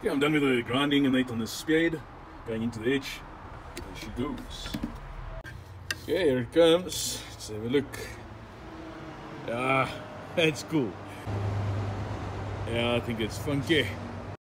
Okay, I'm done with the grinding and on the spade. Going into the etch. There she goes. Okay, here it comes. Let's have a look. Ah, that's cool. Yeah, I think it's funky.